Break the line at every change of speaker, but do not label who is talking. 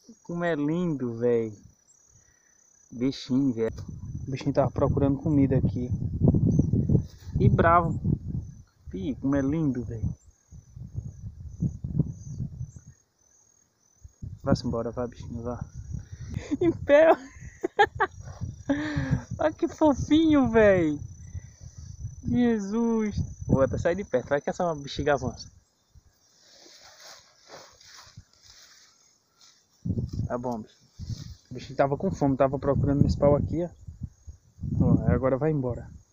Como é lindo, velho. Bichinho, velho. O bichinho tava procurando comida aqui. E bravo. Ih, como é lindo, velho. Vá-se embora, vá, bichinho, vá. Em pé. Olha que fofinho, velho. Jesus. Vou até sair de perto. Vai que essa bexiga avança. Tá bom, bicho. O bichinho tava com fome, tava procurando nesse pau aqui, ó. Ó, agora vai embora.